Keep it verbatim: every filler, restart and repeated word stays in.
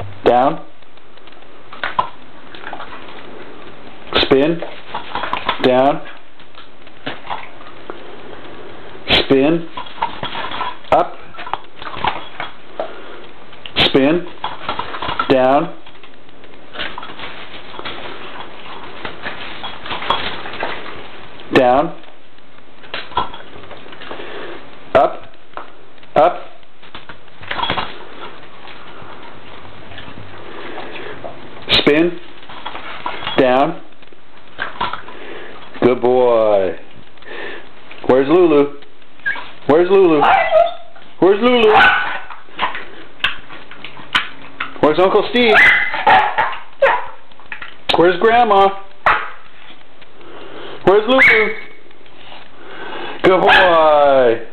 Down. Spin. Down. Spin. Up. Spin. Down. Down. Up. Up. Spin. Down. Good boy. Where's Lulu? Where's Lulu? Where's Lulu? Where's Uncle Steve? Where's Grandma? Where's Lulu? Good boy.